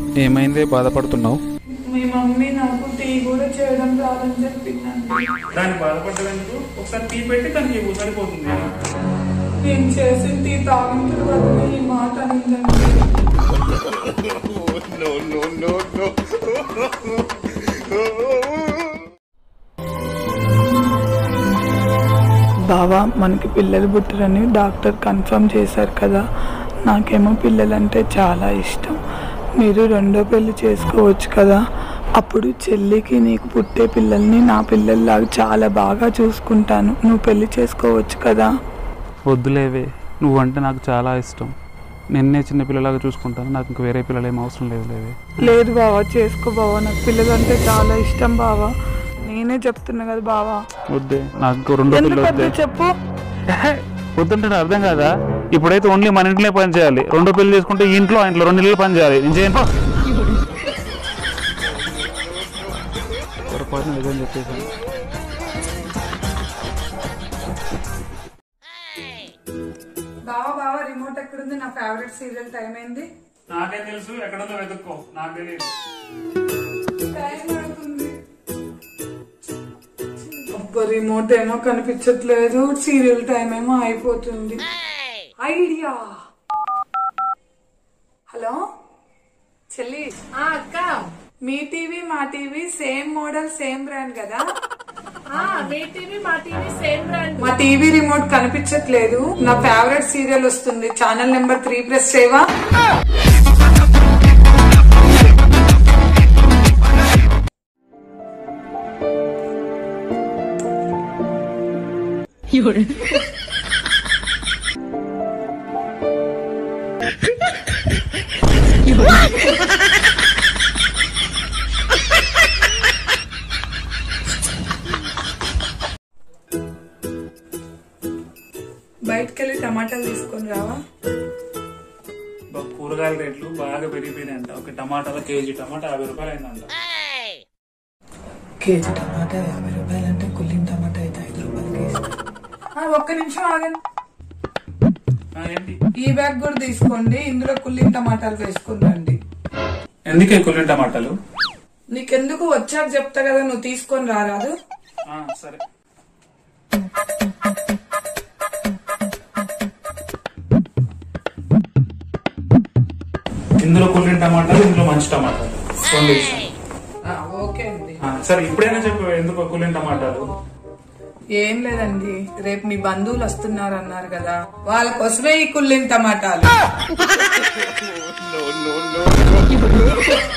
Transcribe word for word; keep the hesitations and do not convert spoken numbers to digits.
ఏమైంది, బాధపడుతున్నావు? మీ మమ్మీ నాకు టీ కూడా చేయడం రాదని చెప్పిందండి. దాన్ని బాధపడ్డదంటూ ఒకసారి టీ పెట్టి దానికి సరిపోతుంది. నేను చేసిన టీ తాగిన తర్వాత ఈ మాట అనిందండి. బావా, మనకి పిల్లలు పుట్టరని డాక్టర్ కన్ఫర్మ్ చేశారు కదా. నాకేమో పిల్లలంటే చాలా ఇష్టం. మీరు రెండో పెళ్లి చేసుకోవచ్చు కదా. అప్పుడు చెల్లికి నీకు పుట్టే పిల్లల్ని నా పిల్లల్లాగా చాలా బాగా చూసుకుంటాను. నువ్వు పెళ్లి చేసుకోవచ్చు కదా. వద్దులేవే, నువ్వంటే నాకు చాలా ఇష్టం. నిన్నే చిన్న పిల్లలాగా చూసుకుంటాను. నాకు ఇంక వేరే పిల్లలు ఏం అవసరం లేదు. లేవే. లేదు బావా, చేసుకో బావా. నాకు పిల్లలంటే చాలా ఇష్టం బావా. నేనే చెప్తున్నా కదా బావా. వద్దే, నాకు రెండో పిల్లలు వద్దే. చెప్పు. వద్దంటే అర్థం కాదా? ఇప్పుడైతే ఓన్లీ మన ఇంట్లోనే పని చేయాలి. రెండో పెళ్లి చేసుకుంటే ఇంట్లో ఇంట్లో రెండు ఇళ్ళు పని చేయాలి. నేను చేయను. పొరపాటున నిజం చెప్పేసాను. బావా బావా, రిమోట్ ఎక్కడుంది? నా ఫేవరెట్ సీరియల్ టైం అయింది. నాకే తెలుసు, ఎక్కడుందో వెతుక్కో. నాకు తెలియదు. టైం పడుతుంది. అబ్బా, రిమోట్ ఏమో కనిపించట్లేదు. సీరియల్ టైం ఏమో అయిపోతుంది. ఐడియా. హలో చెల్లి. అక్క, మీ టీవీ మా TV same model same brand కదా. మీ టీవీ మా టీవీ సేమ్ బ్రాండ్. మా టీవీ రిమోట్ కనిపించట్లేదు. నా ఫేవరెట్ సీరియల్ వస్తుంది. ఛానల్ నెంబర్ త్రీ ప్రెస్ చేయవా? బయటకెళ్ళి టమాటాలు తీసుకొని రావా? కూరగాయల రేట్లు బాగా పెరిగిపోయినాయంట. ఒక టమాటాలో కేజీ టమాటా యాభై రూపాయలు అయిందంట. కేజీ టమాటా యాభై రూపాయలు అంటే కుల్లిన టమాటా అయితే ఐదు రూపాయలు కేజీ. ఒక్క నిమిషం ఆగండి. ఈ బ్యాగ్ కూడా తీసుకోండి. ఇందులో కుల్లిన టమాటాలు వేసుకుని రండి. ఎందుకే కుల్లిన టమాటాలు? నీకెందుకు వచ్చాక చెప్తా కదా, నువ్వు తీసుకొని రారాదు. సరే. ఇందులో కుల్లిన టమాటాలు, ఇందులో మంచి టమాటాలు. ఓకే అండి. సరే, ఇప్పుడైనా చెప్పు ఎందుకు కుల్లిన టమాటాలు? ఏం లేదండి, రేపు మీ బంధువులు వస్తున్నారు అన్నారు కదా, వాళ్ళ కోసమే ఈ కుల్లిన టమాటాలు.